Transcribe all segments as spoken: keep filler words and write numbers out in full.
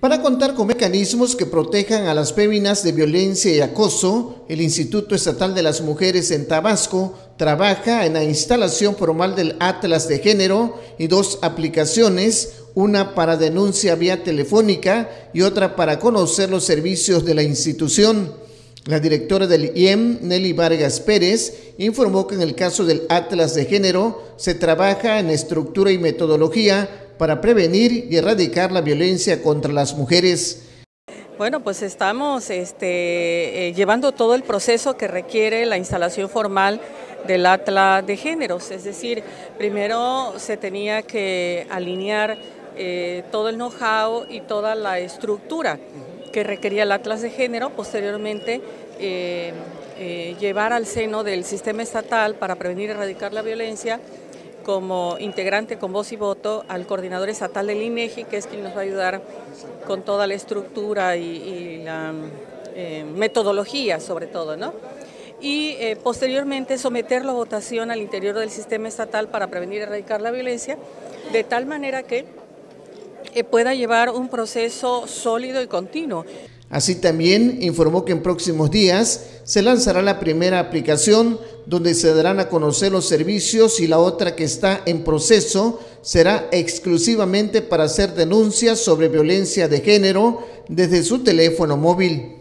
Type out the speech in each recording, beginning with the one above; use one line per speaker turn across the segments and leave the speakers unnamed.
Para contar con mecanismos que protejan a las féminas de violencia y acoso, el Instituto Estatal de las Mujeres en Tabasco trabaja en la instalación formal del Atlas de Género y dos aplicaciones, una para denuncia vía telefónica y otra para conocer los servicios de la institución. La directora del I E M, Nelly Vargas Pérez, informó que en el caso del Atlas de Género se trabaja en estructura y metodología para prevenir y erradicar la violencia contra las mujeres.
Bueno, pues estamos este, eh, llevando todo el proceso que requiere la instalación formal del Atlas de Géneros, es decir, primero se tenía que alinear eh, todo el know-how y toda la estructura que requería el Atlas de Género, posteriormente eh, eh, llevar al seno del sistema estatal para prevenir y erradicar la violencia, como integrante con voz y voto al coordinador estatal del INEGI, que es quien nos va a ayudar con toda la estructura y, y la eh, metodología sobre todo, ¿no? Y eh, posteriormente someterlo a votación al interior del sistema estatal para prevenir y erradicar la violencia, de tal manera que eh, pueda llevar un proceso sólido y continuo.
Así también informó que en próximos días se lanzará la primera aplicación donde se darán a conocer los servicios y la otra que está en proceso será exclusivamente para hacer denuncias sobre violencia de género desde su teléfono móvil.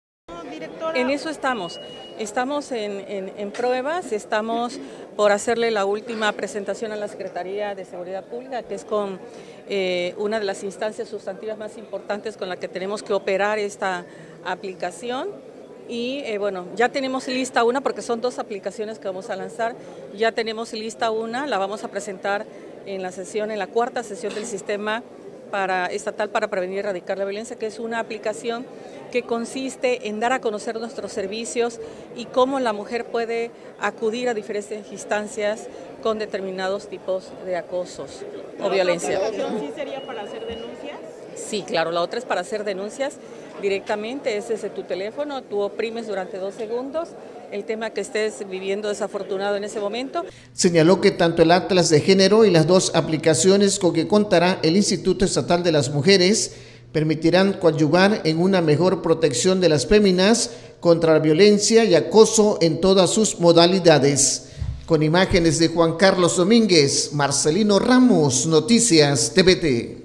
En eso estamos, estamos en, en, en pruebas, estamos por hacerle la última presentación a la Secretaría de Seguridad Pública, que es con eh, una de las instancias sustantivas más importantes con la que tenemos que operar esta aplicación. Y eh, bueno, ya tenemos lista una, porque son dos aplicaciones que vamos a lanzar, ya tenemos lista una, la vamos a presentar en la sesión, en la cuarta sesión del sistema para, estatal para prevenir y erradicar la violencia, que es una aplicación que consiste en dar a conocer nuestros servicios y cómo la mujer puede acudir a diferentes instancias con determinados tipos de acosos o violencia.
¿La otra aplicación sí sería para hacer denuncias?
Sí, claro, la otra es para hacer denuncias directamente, es desde tu teléfono, tú oprimes durante dos segundos el tema que estés viviendo desafortunado en ese momento.
Señaló que tanto el Atlas de Género y las dos aplicaciones con que contará el Instituto Estatal de las Mujeres permitirán coadyuvar en una mejor protección de las féminas contra la violencia y acoso en todas sus modalidades. Con imágenes de Juan Carlos Domínguez, Marcelino Ramos, Noticias T V T.